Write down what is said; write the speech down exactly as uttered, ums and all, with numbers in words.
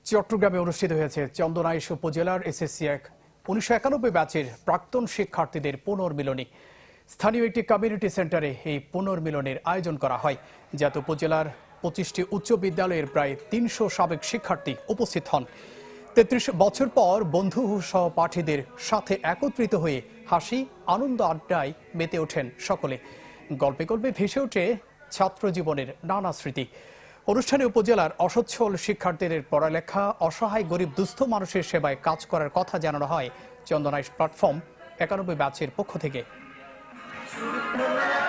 চট্টগ্রামে অনুষ্ঠিত হয়েছে চন্দনাইশ উপজেলার এসএসসি এক উনিশশো একানব্বই ব্যাচের প্রাক্তন শিক্ষার্থীদের পুনর্মিলনী। স্থানীয় একটি কমিউনিটি সেন্টারে এই পুনর্মিলনের আয়োজন করা হয়, যাতে উপজেলার পঁচিশটি উচ্চ বিদ্যালয়ের প্রায় তিনশো সাবেক শিক্ষার্থী উপস্থিত হন। তেত্রিশ বছর পর বন্ধু সহপাঠীদের সাথে একত্রিত হয়ে হাসি আনন্দ আড্ডায় মেতে ওঠেন সকলে। গল্পে গল্পে ভেসে ওঠে ছাত্র জীবনের নানা স্মৃতি। অনুষ্ঠানে উপজেলার অসচ্ছল শিক্ষার্থীদের পড়ালেখা, অসহায় গরিব দুস্থ মানুষের সেবায় কাজ করার কথা জানানো হয় চন্দনাইশ প্ল্যাটফর্ম একানব্বই ব্যাচের পক্ষ থেকে।